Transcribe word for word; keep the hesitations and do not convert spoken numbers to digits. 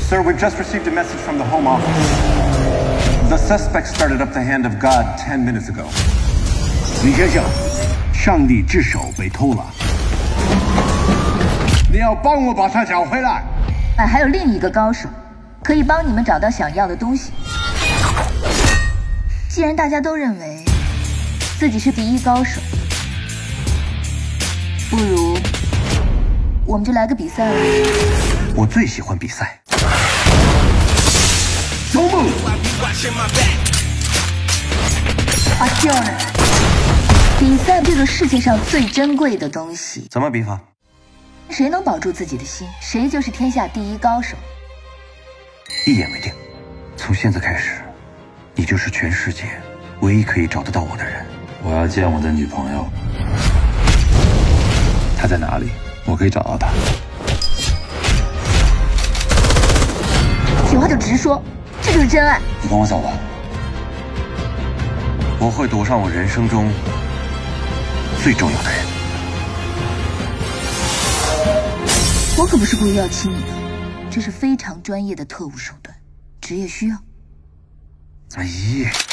Sir, we just received a message from the Home Office. The suspect started up the hand of God ten minutes ago. 李先生，上帝之手被偷了，你要帮我把他找回来。 哎，还有另一个高手，可以帮你们找到想要的东西。既然大家都认为自己是第一高手，不如我们就来个比赛吧。 我最喜欢比赛。走步。 阿秀呢？比赛这个世界上最珍贵的东西， 怎么比法？ 谁能保住自己的心，谁就是天下第一高手。 一言为定，从现在开始，你就是全世界唯一可以找得到我的人。 我要见我的女朋友，她在哪里？我可以找到她。 有话就直说，这就是真爱。 你跟我走吧。 我会赌上我人生中最重要的人。 我可不是故意要亲你的，这是非常专业的特务手段，职业需要。 哎呀。